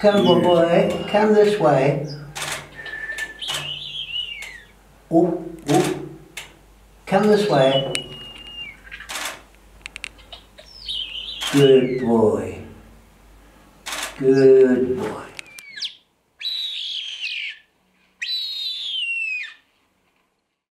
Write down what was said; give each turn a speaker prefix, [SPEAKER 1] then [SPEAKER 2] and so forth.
[SPEAKER 1] Come, boy, come this way. Oh, oh. Come this way. Good boy. Good boy.